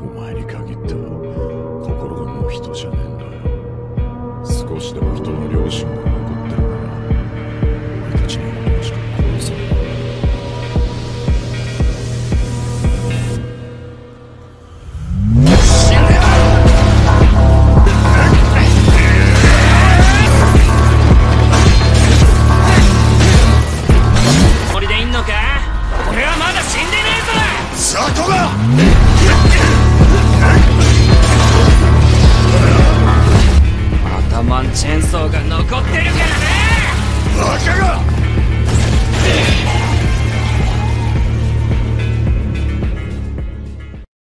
お前に限っては心がもう人じゃねえんだよ。少しでも人の良心が残ってるなら俺たちにはもしか殺せる。 チェーンソーが残ってるからね。 バカが！